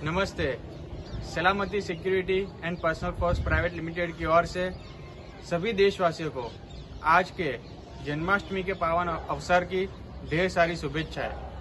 नमस्ते। Salamati security and personal force private limited की ओर से सभी देशवासियों को आज के जन्माष्टमी के पावन अवसर की ढेर सारी शुभेच्छाएं।